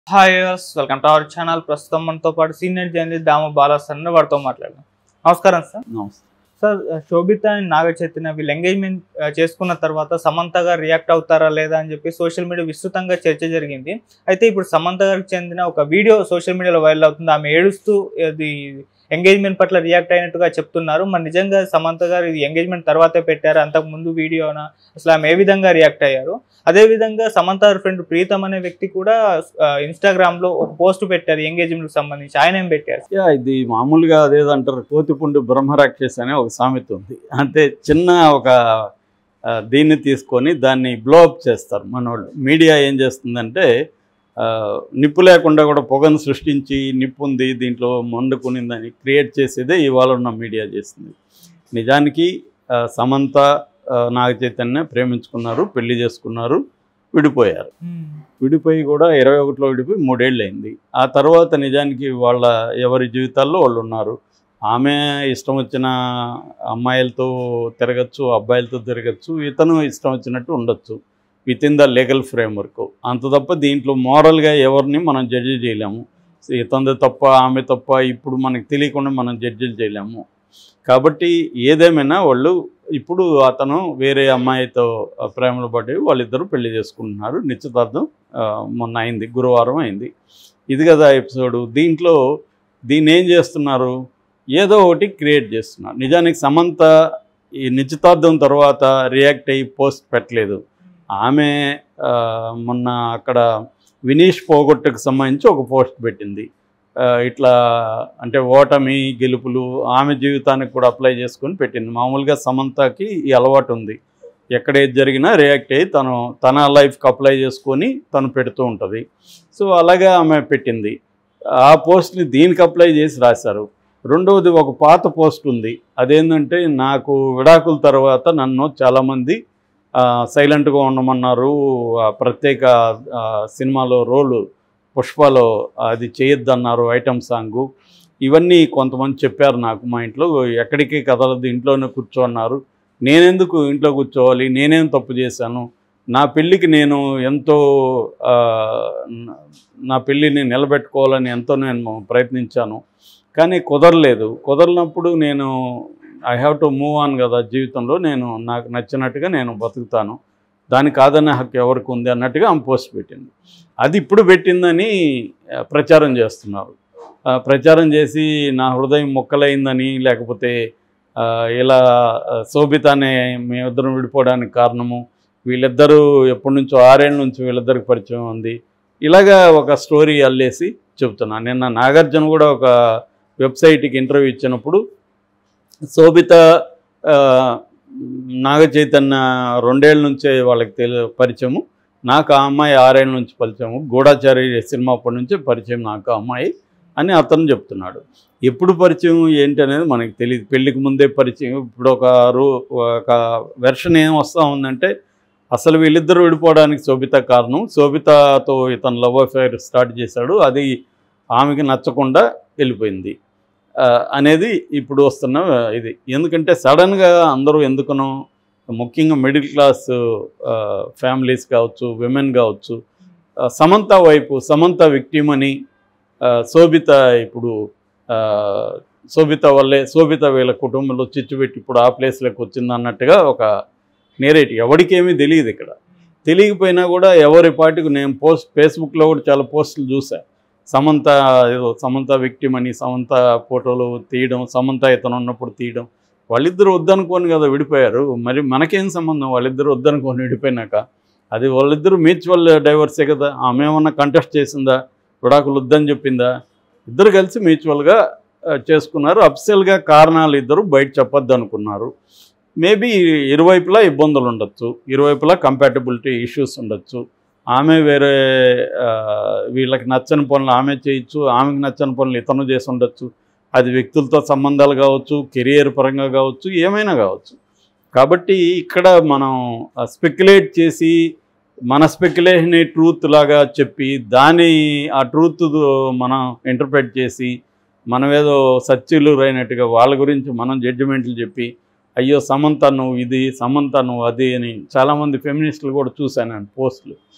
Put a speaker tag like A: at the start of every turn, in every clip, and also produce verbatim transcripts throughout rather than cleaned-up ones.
A: Hi welcome to our channel. ప్రస్తుతం మనతో పాటు senior journalist Dama Bala sir వారితో మాట్లాడదాం. నమస్కారం సార్.
B: నమస్తే
A: సార్, శోభిత అండ్ నాగ చైతన్య వీళ్ళు ఎంగేజ్మెంట్ చేసుకున్న తర్వాత సమంత గారు రియాక్ట్ అవుతారా లేదా అని చెప్పి సోషల్ మీడియా విస్తృతంగా చర్చ జరిగింది. అయితే ఇప్పుడు సమంత గారికి చెందిన ఒక వీడియో సోషల్ మీడియాలో వైరల్ అవుతుంది. ఆమె ఏడుస్తూ అది ఎంగేజ్మెంట్ పట్ల రియాక్ట్ అయినట్టుగా చెప్తున్నారు. మరి నిజంగా సమంత గారు ఇది ఎంగేజ్మెంట్ తర్వాతే పెట్టారు, అంతకు ముందు వీడియోనా, అసలు ఆమె ఏ విధంగా రియాక్ట్ అయ్యారు? అదేవిధంగా సమంత ఫ్రెండ్ ప్రీతం అనే వ్యక్తి కూడా ఇన్స్టాగ్రామ్ లో ఒక పోస్ట్ పెట్టారు ఎంగేజ్మెంట్ కి సంబంధించి. ఆయన ఏం పెట్టారు?
B: యా ఇది మామూలుగా అదేదంటారు, కోతిపుండు బ్రహ్మరాక్షస్ అనే ఒక సామెత ఉంది. అంటే చిన్న ఒక దీన్ని తీసుకొని దాన్ని బ్లోఅప్ చేస్తారు మనోళ్ళు. మీడియా ఏం చేస్తుందంటే నిప్పు లేకుండా కూడా పొగను సృష్టించి నిప్పు ఉంది దీంట్లో మండుకునిందని క్రియేట్ చేసేదే ఇవాళ ఉన్న మీడియా చేస్తుంది. నిజానికి సమంత నాగ చైతన్య ప్రేమించుకున్నారు, పెళ్లి చేసుకున్నారు, విడిపోయారు. విడిపోయి కూడా ఇరవై ఒకటిలో విడిపోయి మూడేళ్ళు అయింది. ఆ తర్వాత నిజానికి వాళ్ళ ఎవరి జీవితాల్లో వాళ్ళు ఉన్నారు. ఆమె ఇష్టం వచ్చిన అమ్మాయిలతో తిరగచ్చు, అబ్బాయిలతో తిరగచ్చు, ఇతను ఇష్టం వచ్చినట్టు ఉండొచ్చు with in the legal framework. అంత తప్ప దీంట్లో మోరల్గా ఎవరిని మనం జడ్జి చేయలేము. ఇతనిది తప్ప ఆమె తప్ప ఇప్పుడు మనకు తెలియకుండా మనం జడ్జిలు చేయలేము. కాబట్టి ఏదేమైనా వాళ్ళు ఇప్పుడు అతను వేరే అమ్మాయితో ప్రేమలో పడి వాళ్ళిద్దరూ పెళ్లి చేసుకుంటున్నారు. నిశ్చితార్థం మొన్న అయింది, గురువారం అయింది. ఇది కదా ఎపిసోడు. దీంట్లో దీన్ని ఏం చేస్తున్నారు, ఏదో ఒకటి క్రియేట్ చేస్తున్నారు. నిజానికి సమంత ఈ నిశ్చితార్థం తర్వాత రియాక్ట్ అయ్యి పోస్ట్ పెట్టలేదు. ఆమె మొన్న అక్కడ వినీష్ పోగొట్టుకు సంబంధించి ఒక పోస్ట్ పెట్టింది. ఇట్లా అంటే ఓటమి గెలుపులు ఆమె జీవితానికి కూడా అప్లై చేసుకొని పెట్టింది. మామూలుగా సమంతకి ఈ అలవాటు ఉంది, ఎక్కడ ఏది జరిగినా రియాక్ట్ అయ్యి తను తన లైఫ్కి అప్లై చేసుకొని తను పెడుతూ ఉంటుంది. సో అలాగే ఆమె పెట్టింది. ఆ పోస్ట్ని దీనికి అప్లై చేసి రాశారు. రెండవది ఒక పాత పోస్ట్ ఉంది, అదేంటంటే నాకు విడాకుల తర్వాత నన్ను చాలామంది సైలెంట్గా ఉండమన్నారు, ప్రత్యేక సినిమాలో రోలు పుష్పలో అది చేయొద్దన్నారు, ఐటమ్ సాంగు, ఇవన్నీ కొంతమంది చెప్పారు నాకు. మా ఇంట్లో ఎక్కడికి కదలదు, ఇంట్లోనే కూర్చోన్నారు. నేనెందుకు ఇంట్లో కూర్చోవాలి, నేనేం తప్పు చేశాను, నా పెళ్ళికి నేను ఎంతో నా పెళ్ళిని నిలబెట్టుకోవాలని ఎంతో నేను ప్రయత్నించాను, కానీ కుదరలేదు. కుదరనప్పుడు నేను I have to move on కదా జీవితంలో, నేను నాకు నచ్చినట్టుగా నేను బతుకుతాను, దానికి కాదనే హక్కు ఎవరికి ఉంది అన్నట్టుగా ఆమె పోస్ట్ పెట్టింది. అది ఇప్పుడు పెట్టిందని ప్రచారం చేస్తున్నారు. ప్రచారం చేసి నా హృదయం మొక్కలైందని, లేకపోతే ఇలా శోభిత అనే మేమిద్దరం విడిపోవడానికి కారణము వీళ్ళిద్దరూ ఎప్పటి నుంచో ఆరేళ్ళ నుంచి వీళ్ళిద్దరికి పరిచయం ఉంది, ఇలాగా ఒక స్టోరీ అల్లేసి చెబుతున్నాను. నిన్న నాగార్జున కూడా ఒక వెబ్సైట్కి ఇంటర్వ్యూ ఇచ్చినప్పుడు శోభిత నాగ చైతన్య రెండేళ్ళ నుంచే వాళ్ళకి తెలి పరిచయము, నాకు ఆ అమ్మాయి ఆరేళ్ళ నుంచి పరిచయము, గూఢాచారి సినిమా అప్పటి నుంచే పరిచయం నాకు అమ్మాయి అని అతను చెప్తున్నాడు. ఎప్పుడు పరిచయం ఏంటి అనేది మనకి తెలియదు. పెళ్ళికి ముందే పరిచయం. ఇప్పుడు ఒక రూ ఒక వెర్షన్ ఏం వస్తూ ఉందంటే అసలు వీళ్ళిద్దరూ విడిపోవడానికి శోభిత కారణం, శోభితతో ఇతను లవ్ అఫైర్ స్టార్ట్ చేశాడు, అది ఆమెకి నచ్చకుండా వెళ్ళిపోయింది అనేది ఇప్పుడు వస్తున్న ఇది. ఎందుకంటే సడన్గా అందరూ ఎందుకనో, ముఖ్యంగా మిడిల్ క్లాస్ ఫ్యామిలీస్ కావచ్చు, విమెన్ కావచ్చు, సమంత వైపు సమంత విక్టిమ్ అని, శోభిత ఇప్పుడు శోభిత వల్లే శోభిత వీళ్ళ కుటుంబంలో చిచ్చుపెట్టి ఇప్పుడు ఆ ప్లేస్లోకి వచ్చింది అన్నట్టుగా ఒక నేరేటివ్. ఎవరికేమీ తెలియదు. ఇక్కడ తెలియకపోయినా కూడా ఎవరి పాటికి నేను పోస్ట్ ఫేస్బుక్లో కూడా చాలా పోస్టులు చూసా, సమంత ఏదో సమంత విక్టిమ్ అని సమంత ఫోటోలు తీయడం, సమంత ఇతను ఉన్నప్పుడు తీయడం. వాళ్ళిద్దరూ వద్దనుకోని కదా విడిపోయారు, మరి మనకేం సంబంధం? వాళ్ళిద్దరూ వద్దనుకోని విడిపోయినాక అది వాళ్ళిద్దరూ మ్యూచువల్ డైవర్సే కదా. ఆమె ఏమన్నా కంటెస్ట్ చేసిందా, విడాకులు వద్దని చెప్పిందా? ఇద్దరు కలిసి మ్యూచువల్గా చేసుకున్నారు. అఫిషియల్గా కారణాలు ఇద్దరు బయట చెప్పొద్దు అనుకున్నారు. మేబీ ఇరువైపులా ఇబ్బందులు ఉండొచ్చు, ఇరువైపులా కంపాటబిలిటీ ఇష్యూస్ ఉండొచ్చు. ఆమె వేరే వీళ్ళకి నచ్చని పనులు ఆమె చేయొచ్చు, ఆమెకు నచ్చని పనులు ఇతను చేసి ఉండొచ్చు. అది వ్యక్తులతో సంబంధాలు కావచ్చు, కెరియర్ పరంగా కావచ్చు, ఏమైనా కావచ్చు. కాబట్టి ఇక్కడ మనం స్పెక్యులేట్ చేసి మన స్పెక్యులేషన్ ట్రూత్ లాగా చెప్పి దాని ఆ ట్రూత్ మనం ఇంటర్ప్రెట్ చేసి మనం ఏదో సత్యులు అయినట్టుగా వాళ్ళ గురించి మనం జడ్జిమెంట్లు చెప్పి అయ్యో సమంత నువ్వు ఇది, సమంత నువ్వు అది అని చాలామంది ఫెమినిస్టులు కూడా చూశాను పోస్టులు.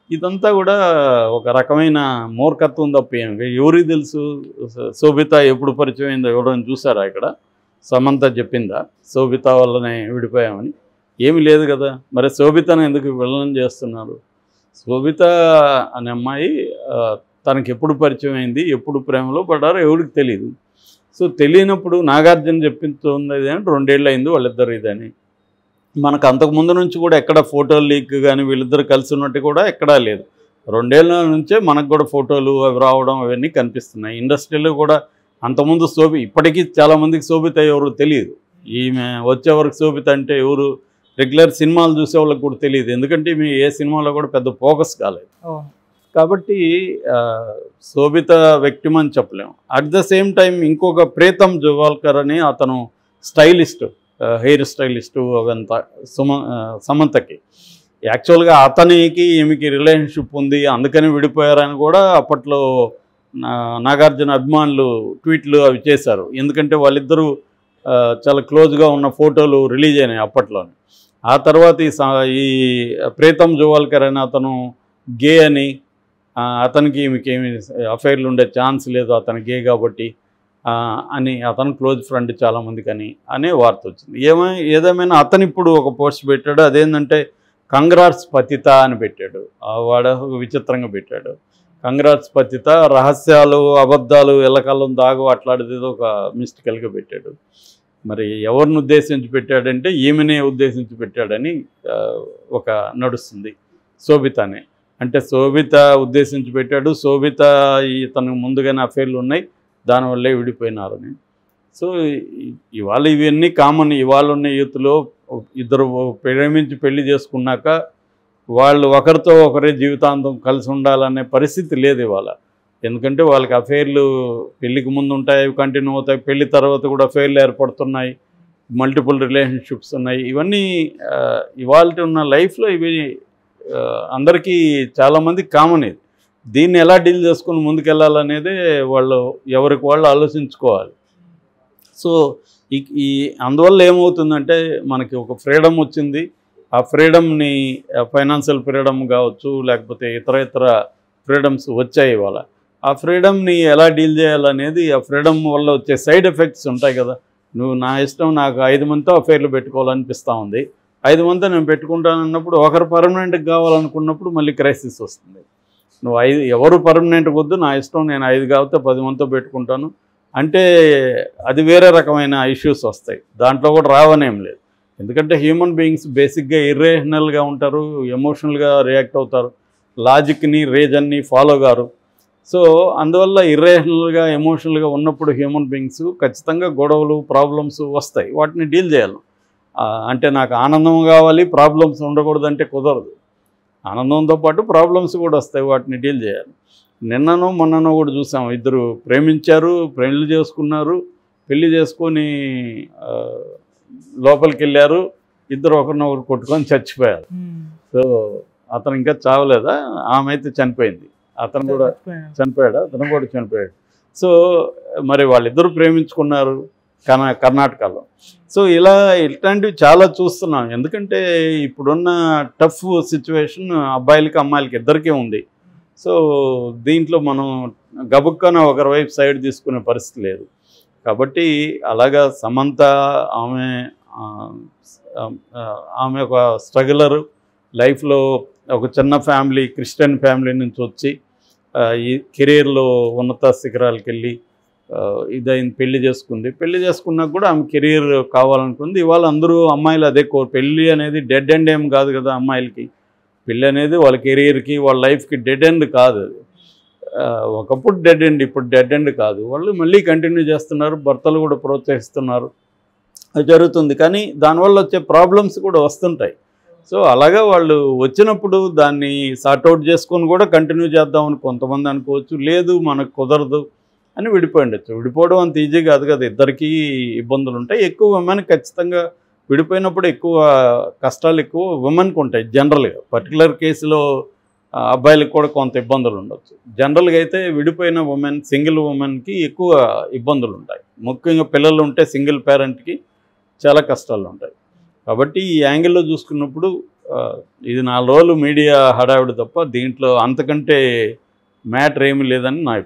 B: ఇదంతా కూడా ఒక రకమైన మూర్ఖత్వం తప్ప ఏం ఎవరికి తెలుసు? శోభిత ఎప్పుడు పరిచయం అయిందో ఎవరైనా చూసారా? ఇక్కడ సమంత చెప్పిందా శోభిత వల్లనే విడిపోయామని? ఏమి లేదు కదా. మరి శోభితను ఎందుకు విలనం చేస్తున్నారు? శోభిత అనే అమ్మాయి తనకి ఎప్పుడు పరిచయం అయింది, ఎప్పుడు ప్రేమలో పడ్డారో ఎవరికి తెలియదు. సో తెలియనప్పుడు నాగార్జున చెప్పింది అంటే రెండేళ్ళు అయింది వాళ్ళిద్దరు ఇదని. మనకు అంతకుముందు నుంచి కూడా ఎక్కడ ఫోటోలు లీక్ కానీ వీళ్ళిద్దరు కలిసి ఉన్నట్టు కూడా ఎక్కడా లేదు. రెండేళ్ల నుంచే మనకు కూడా ఫోటోలు అవి రావడం అవన్నీ కనిపిస్తున్నాయి. ఇండస్ట్రీలో కూడా అంతకుముందు శోభి ఇప్పటికీ చాలామందికి శోభిత ఎవరు తెలియదు. ఈమె వచ్చేవరకు శోభిత అంటే ఎవరు రెగ్యులర్ సినిమాలు చూసే వాళ్ళకి కూడా తెలియదు. ఎందుకంటే మీ ఏ సినిమాలో కూడా పెద్ద ఫోకస్ కాలేదు. కాబట్టి శోభిత వ్యక్తిం అని చెప్పలేము. అట్ ద సేమ్ టైం ఇంకొక ప్రీతం జవాల్కర్ అని అతను స్టైలిస్ట్, హెయిర్ స్టైలిస్టు అవంతా సుమ సమంతకి యాక్చువల్గా అతనికి ఈమెకి రిలేషన్షిప్ ఉంది అందుకని విడిపోయారని కూడా అప్పట్లో నాగార్జున అభిమానులు ట్వీట్లు అవి చేశారు. ఎందుకంటే వాళ్ళిద్దరూ చాలా క్లోజ్గా ఉన్న ఫోటోలు రిలీజ్ అయినాయి అప్పట్లోనే. ఆ తర్వాత ఈ ఈ ప్రీతం జవాల్కర్ అని అతను గే అని, అతనికి ఈమెకి ఏమి అఫైర్లు ఉండే ఛాన్స్ లేదు, అతను గే కాబట్టి అని అతను క్లోజ్ ఫ్రెండ్ చాలామందికి అని అనే వార్త వచ్చింది. ఏమై ఏదేమైనా అతను ఇప్పుడు ఒక పోస్ట్ పెట్టాడు. అదేంటంటే కంగ్రాట్స్ పతిత అని పెట్టాడు. వాడు విచిత్రంగా పెట్టాడు. కంగ్రాట్స్ పతిత, రహస్యాలు అబద్ధాలు ఎల్లకాలం దాగు అట్లాంటిది ఒక మిస్టికల్గా పెట్టాడు. మరి ఎవరిని ఉద్దేశించి పెట్టాడంటే ఈమెనే ఉద్దేశించి పెట్టాడని ఒక నడుస్తుంది శోభితనే. అంటే శోభిత ఉద్దేశించి పెట్టాడు, శోభిత తనకు ముందుగానే అఫైర్లు ఉన్నాయి దానివల్లే విడిపోయినారని. సో ఇవాళ ఇవన్నీ కామన్. ఇవాళ ఉన్న యూత్లో ఇద్దరు ప్రేమించి పెళ్లి చేసుకున్నాక వాళ్ళు ఒకరితో ఒకరే జీవితాంతం కలిసి ఉండాలనే పరిస్థితి లేదు ఇవాళ. ఎందుకంటే వాళ్ళకి అఫైర్లు పెళ్ళికి ముందు ఉంటాయి, అవి కంటిన్యూ అవుతాయి, పెళ్లి తర్వాత కూడా అఫైర్లు ఏర్పడుతున్నాయి, మల్టిపుల్ రిలేషన్షిప్స్ ఉన్నాయి. ఇవన్నీ ఇవాళ ఉన్న లైఫ్లో ఇవి అందరికీ చాలామంది కామన్. ఇది దీన్ని ఎలా డీల్ చేసుకుని ముందుకెళ్ళాలనేదే వాళ్ళు ఎవరికి వాళ్ళు ఆలోచించుకోవాలి. సో ఈ ఈ అందువల్ల ఏమవుతుందంటే మనకి ఒక ఫ్రీడమ్ వచ్చింది. ఆ ఫ్రీడమ్ని ఫైనాన్షియల్ ఫ్రీడమ్ కావచ్చు లేకపోతే ఇతర ఇతర ఫ్రీడమ్స్ వచ్చాయి ఇవాళ. ఆ ఫ్రీడమ్ని ఎలా డీల్ చేయాలనేది, ఆ ఫ్రీడమ్ వల్ల వచ్చే సైడ్ ఎఫెక్ట్స్ ఉంటాయి కదా. నువ్వు నా ఇష్టం నాకు ఐదు మందితో అఫైర్లు పెట్టుకోవాలనిపిస్తూ ఉంది, ఐదు మందితో నేను పెట్టుకుంటానన్నప్పుడు ఒకరు పర్మనెంట్గా కావాలనుకున్నప్పుడు మళ్ళీ క్రైసిస్ వస్తుంది. నువ్వు ఐదు ఎవరు పర్మనెంట్ వద్దు, నా ఇష్టం నేను ఐదు కాకపోతే పది మందితో పెట్టుకుంటాను అంటే అది వేరే రకమైన ఇష్యూస్ వస్తాయి. దాంట్లో కూడా రావనేం లేదు. ఎందుకంటే హ్యూమన్ బీయింగ్స్ బేసిక్గా ఇర్రేషనల్గా ఉంటారు, ఎమోషనల్గా రియాక్ట్ అవుతారు, లాజిక్ని రీజన్ని ఫాలో గారు. సో అందువల్ల ఇర్రేషనల్గా ఎమోషనల్గా ఉన్నప్పుడు హ్యూమన్ బీయింగ్స్ ఖచ్చితంగా గొడవలు ప్రాబ్లమ్స్ వస్తాయి, వాటిని డీల్ చేయాలి. అంటే నాకు ఆనందం కావాలి ప్రాబ్లమ్స్ ఉండకూడదంటే కుదరదు. ఆనందంతో పాటు ప్రాబ్లమ్స్ కూడా వస్తాయి, వాటిని డీల్ చేయాలి. నిన్ననో మొన్ననో కూడా చూసాం, ఇద్దరు ప్రేమించారు, పెళ్లి చేసుకున్నారు, పెళ్లి చేసుకొని లోపలికి వెళ్ళారు, ఇద్దరు ఒకరినొకరు కొట్టుకొని చచ్చిపోయారు. సో అతను ఇంకా చావలేదా? ఆమె అయితే చనిపోయింది, అతను కూడా చనిపోయాడు, అతను కూడా చనిపోయాడు. సో మరి వాళ్ళిద్దరూ ప్రేమించుకున్నారు కర్ణా కర్ణాటకలో. సో ఇలా ఇట్లాంటివి చాలా చూస్తున్నాం. ఎందుకంటే ఇప్పుడున్న టఫ్ సిచ్యువేషన్ అబ్బాయిలకి అమ్మాయిలకి ఇద్దరికీ ఉంది. సో దీంట్లో మనం గబుక్కన ఒకరి వైపు సైడ్ తీసుకునే పరిస్థితి లేదు. కాబట్టి అలాగా సమంత ఆమె ఆమె ఒక స్ట్రగులరు, లైఫ్లో ఒక చిన్న ఫ్యామిలీ క్రిస్టియన్ ఫ్యామిలీ నుంచి వచ్చి ఈ కెరీర్లో ఉన్నత శిఖరాలకు వెళ్ళి ఇదైంది, పెళ్లి చేసుకుంది. పెళ్లి చేసుకున్నాక కూడా ఆమె కెరీర్ కావాలనుకుంది. ఇవాళ అందరూ అమ్మాయిలు అదే కోరు. పెళ్ళి అనేది డెడ్ ఎండ్ ఏం కాదు కదా అమ్మాయిలకి. పెళ్ళి అనేది వాళ్ళ కెరీర్కి వాళ్ళ లైఫ్కి డెడ్ ఎండ్ కాదు. అది ఒకప్పుడు డెడ్ ఎండ్, ఇప్పుడు డెడ్ ఎండ్ కాదు. వాళ్ళు మళ్ళీ కంటిన్యూ చేస్తున్నారు, భర్తలు కూడా ప్రోత్సహిస్తున్నారు, అది జరుగుతుంది. కానీ దానివల్ల వచ్చే ప్రాబ్లమ్స్ కూడా వస్తుంటాయి. సో అలాగా వాళ్ళు వచ్చినప్పుడు దాన్ని సార్ట్అవుట్ చేసుకొని కూడా కంటిన్యూ చేద్దామని కొంతమంది అనుకోవచ్చు, లేదు మనకు కుదరదు అని విడిపోయి ఉండొచ్చు. విడిపోవడం అంత ఈజీ కాదు కదా, ఇద్దరికీ ఇబ్బందులు ఉంటాయి. ఎక్కువ ఉమెన్ ఖచ్చితంగా విడిపోయినప్పుడు ఎక్కువ కష్టాలు ఎక్కువ ఉమెన్కి ఉంటాయి జనరల్గా. పర్టికులర్ కేసులో అబ్బాయిలకు కూడా కొంత ఇబ్బందులు ఉండొచ్చు. జనరల్గా అయితే విడిపోయిన ఉమెన్, సింగిల్ ఉమెన్కి ఎక్కువ ఇబ్బందులు ఉంటాయి. ముఖ్యంగా పిల్లలు ఉంటే సింగిల్ పేరెంట్కి చాలా కష్టాలు ఉంటాయి. కాబట్టి ఈ యాంగిల్లో చూసుకున్నప్పుడు ఇది నాలుగు రోజులు మీడియా హడావిడి తప్ప దీంట్లో అంతకంటే మ్యాటర్ ఏమీ లేదని నా